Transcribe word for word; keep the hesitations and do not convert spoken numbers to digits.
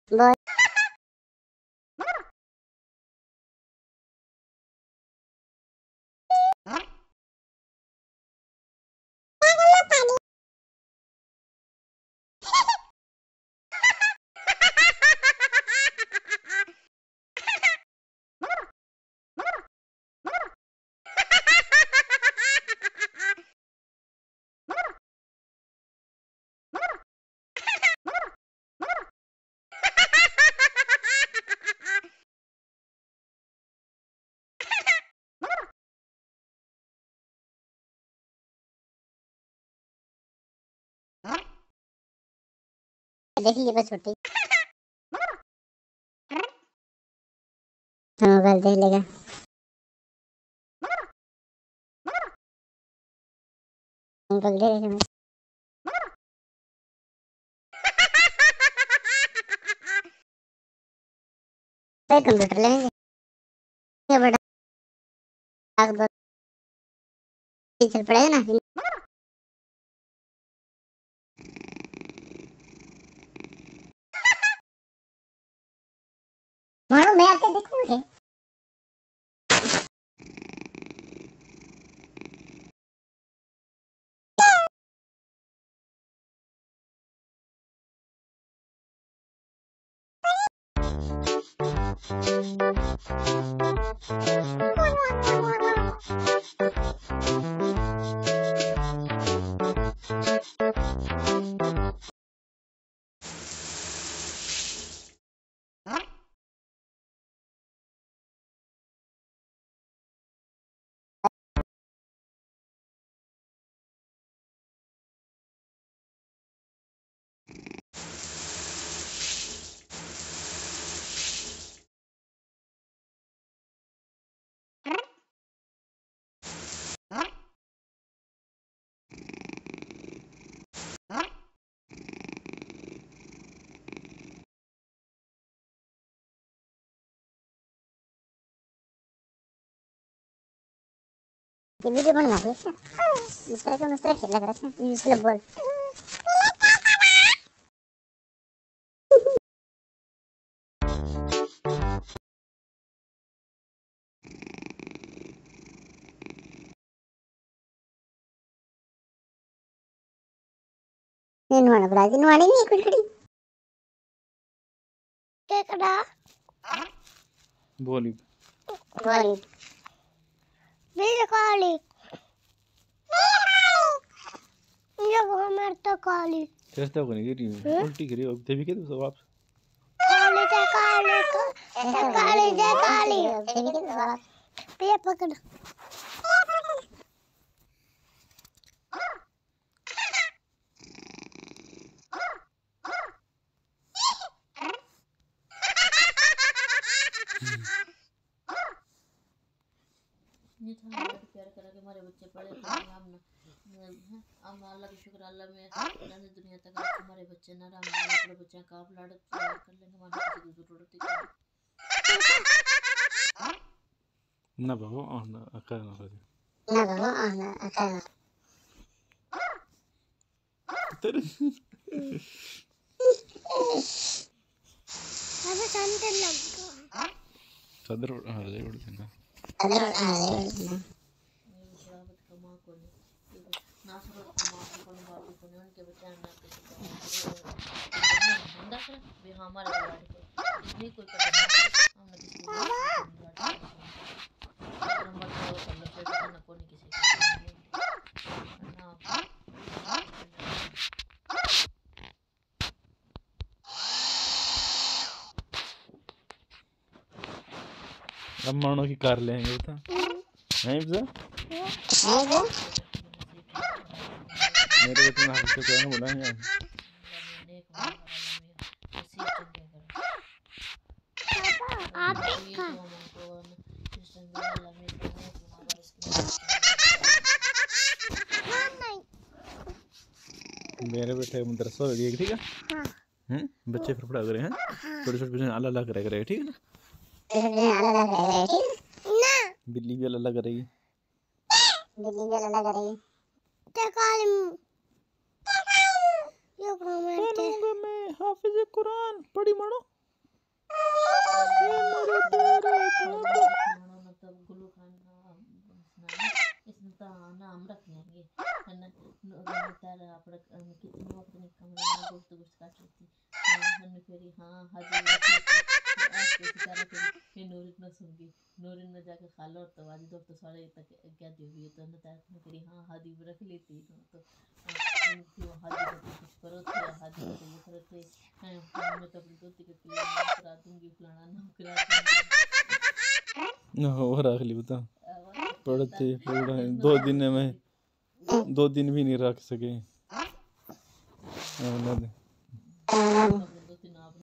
बोल। देखिए बस छुट्टी। हाँ मोबाइल देख लेगा। मोबाइल दे देगा। तो कंप्यूटर लेंगे ये बड़ा आग दो चल पड़ेगा ना। मारो मैं आके देखूंगी। ये वीडियो बनना है क्या? दूसरे को दूसरे खेल लग रहा है इसलिए बोल। ये नवाना बड़ा जी नवानी नहीं कुछ कड़ी क्या करा बोली बोली मेरे काली ये वो मर तो काली चेष्टा को नहीं गिरी उल्टी गिरी अब देवी के तो वापस काली ते काली ते काली ते काली देवी के तो वापस पे पकड़ ये तो हमारे प्यार करा के हमारे बच्चे पढ़े हम हम अल्लाह का शुक्र अल्लाह में जाने दुनिया तक हमारे बच्चे ना राम अपने बच्चे का आप लाड़ कर लेंगे हमारे किसी की जरूरत ही ना बाबू ना अकर ना कर ना बाबू ना अकर तेरे अबे शांत लग सदर हां ले उड़ देना सदर हां ले उड़ देना शराबत का मां को ना शराबत का मां को ना बाप को उनके बच्चे ना किसी धंधा कर भी हमारे लाड़ को नहीं कोई पता हमने किसी को नंबर तो कर लो फिर ना कोई किसी ना अब मानो की कार लेंगे तो नहीं बजा मेरे बेटे ने हमसे कहना बोला है आप मेरे बेटे मदरसा हो गया ठीक है हां हैं बच्चे फिर पढ़ा करे हैं छोटे छोटे बच्चे अल्लाह अल्लाह करे करे ठीक है ना अल्लाह अल्लाह करे ठीक ना बिल्ली भी अल्लाह अल्लाह करेगी बिल्ली भी अल्लाह करेगी ते काली यो कमेंट मैं हाफिज कुरान पढ़ी मानो तब गुल्लू खान इसने तो नाम रख लेंगे है ना तारा अपने कितने वक्त में कमरे में दोस्त दोस्त काट लेती हमने फिर हाँ हाजी तारा फिर नूरिन न सुनगी नूरिन न जाके खालो और तो आज दोस्त सारे तक क्या देगी तो न तारा ने फिर हाँ हाजी रख लेती तो हाजी कुछ करो थे हाजी को ये करो थे मैं तो अपनी दोस्ती के लिए करा दूंगी फलाना नाम करा दूंगी हो रख ली बता पढ़ते पढ़ा दो दिन में दो दिन भी नहीं रख सके।